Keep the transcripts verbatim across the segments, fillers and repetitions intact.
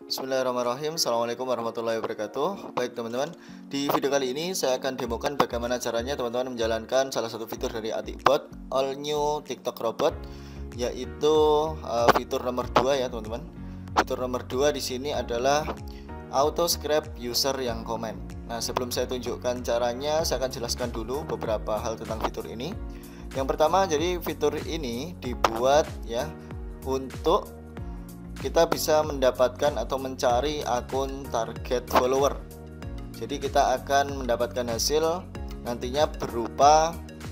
Bismillahirrahmanirrahim. Assalamualaikum warahmatullahi wabarakatuh. Baik teman-teman, di video kali ini saya akan demokan bagaimana caranya teman-teman menjalankan salah satu fitur dari Atikbot All New TikTok Robot, yaitu uh, fitur nomor dua ya teman-teman. Fitur nomor dua di sini adalah auto scrap user yang komen. Nah, sebelum saya tunjukkan caranya, saya akan jelaskan dulu beberapa hal tentang fitur ini. Yang pertama, jadi fitur ini dibuat ya untuk kita bisa mendapatkan atau mencari akun target follower. Jadi kita akan mendapatkan hasil nantinya berupa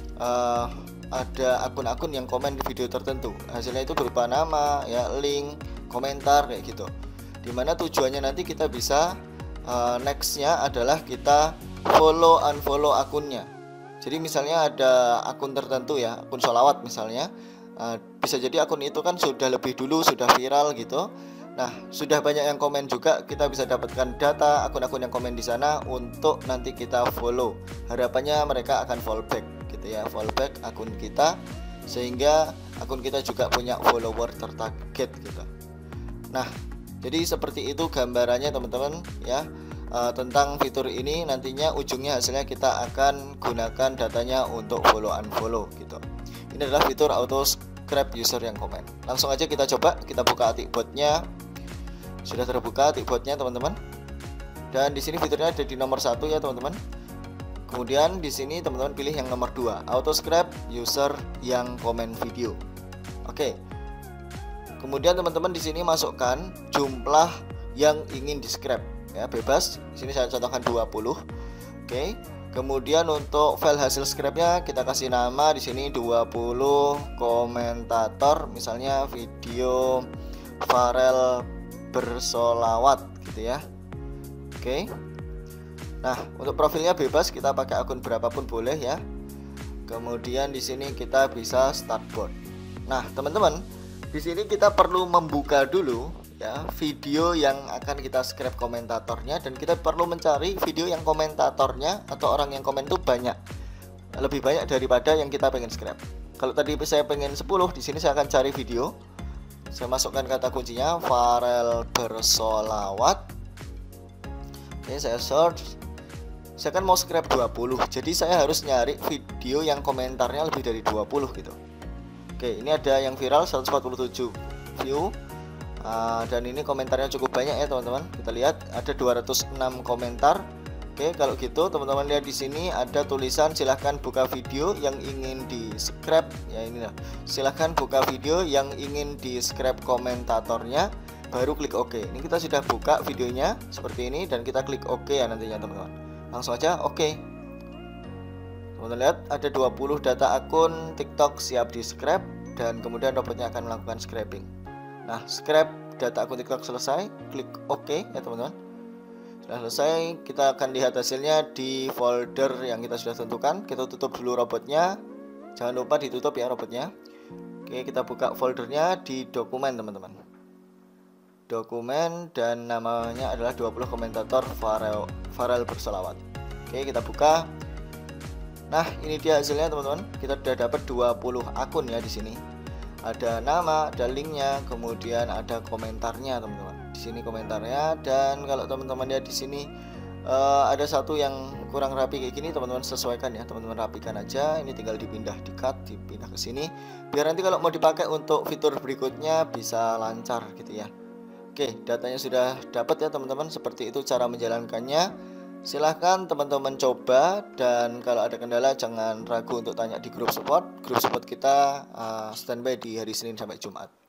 uh, ada akun-akun yang komen di video tertentu. Hasilnya itu berupa nama, ya, link, komentar kayak gitu. Dimana tujuannya nanti kita bisa uh, nextnya adalah kita follow unfollow akunnya. Jadi misalnya ada akun tertentu ya, akun sholawat misalnya. Uh, bisa jadi akun itu kan sudah lebih dulu sudah viral gitu. Nah, sudah banyak yang komen juga, kita bisa dapatkan data akun-akun yang komen di sana untuk nanti kita follow. Harapannya mereka akan fallback gitu ya, fallback akun kita sehingga akun kita juga punya follower tertarget gitu. Nah, jadi seperti itu gambarannya teman-teman ya. Uh, tentang fitur ini nantinya ujungnya hasilnya kita akan gunakan datanya untuk follow unfollow gitu. Ini adalah fitur auto scrap user yang komen. Langsung aja kita coba, kita buka Atikbotnya. Sudah terbuka Atikbotnya teman-teman. Dan di sini fiturnya ada di nomor satu ya teman-teman. Kemudian di sini teman-teman pilih yang nomor dua, auto scrap user yang komen video. Oke. Kemudian teman-teman di sini masukkan jumlah yang ingin di scrap ya, bebas. Di sini saya contohkan dua puluh. Oke. Kemudian untuk file hasil scrapnya kita kasih nama di sini dua puluh komentator, misalnya video Farel bersolawat gitu ya. Oke. Nah, untuk profilnya bebas, kita pakai akun berapapun boleh ya. Kemudian di sini kita bisa start bot. Nah, teman-teman, di sini kita perlu membuka dulu ya video yang akan kita scrap komentatornya, dan kita perlu mencari video yang komentatornya atau orang yang komen itu banyak, lebih banyak daripada yang kita pengen scrap. Kalau tadi saya pengen sepuluh, di sini saya akan cari video. Saya masukkan kata kuncinya Farel bersolawat. Oke, saya search. Saya kan mau scrap dua puluh, jadi saya harus nyari video yang komentarnya lebih dari dua puluh gitu. Oke, ini ada yang viral seratus empat puluh tujuh view. Uh, dan ini komentarnya cukup banyak ya teman-teman. Kita lihat ada dua ratus enam komentar. Oke, kalau gitu teman-teman lihat di sini ada tulisan silahkan buka video yang ingin di scrap ya, ini lah. Silahkan buka video yang ingin di scrap komentatornya, baru klik OK. Ini kita sudah buka videonya seperti ini dan kita klik OK ya nantinya teman-teman. Langsung aja OK. Teman-teman lihat ada dua puluh data akun TikTok siap di scrap dan kemudian robotnya akan melakukan scrapping. Nah, scrap data akun TikTok selesai, klik OK ya teman-teman. Sudah selesai, kita akan lihat hasilnya di folder yang kita sudah tentukan. Kita tutup dulu robotnya, jangan lupa ditutup ya robotnya. Oke, kita buka foldernya di dokumen teman-teman. Dokumen dan namanya adalah dua puluh komentator Farel, Farel bersolawat. Oke, kita buka. Nah, ini dia hasilnya teman-teman. Kita sudah dapat dua puluh akun ya di sini. Ada nama, ada linknya, kemudian ada komentarnya teman-teman. Di sini komentarnya, dan kalau teman-teman lihat di sini uh, ada satu yang kurang rapi kayak gini, teman-teman sesuaikan ya, teman-teman rapikan aja. Ini tinggal dipindah, di cut, dipindah ke sini, biar nanti kalau mau dipakai untuk fitur berikutnya bisa lancar gitu ya. Oke, datanya sudah dapat ya teman-teman. Seperti itu cara menjalankannya. Silahkan teman-teman coba, dan kalau ada kendala jangan ragu untuk tanya di grup support. Grup support kita uh, standby di hari Senin sampai Jumat.